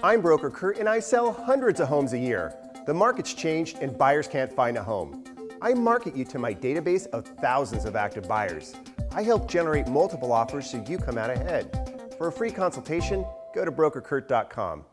I'm Broker Kurt and I sell hundreds of homes a year. The market's changed and buyers can't find a home. I market you to my database of thousands of active buyers. I help generate multiple offers so you come out ahead. For a free consultation, go to brokerkurt.com.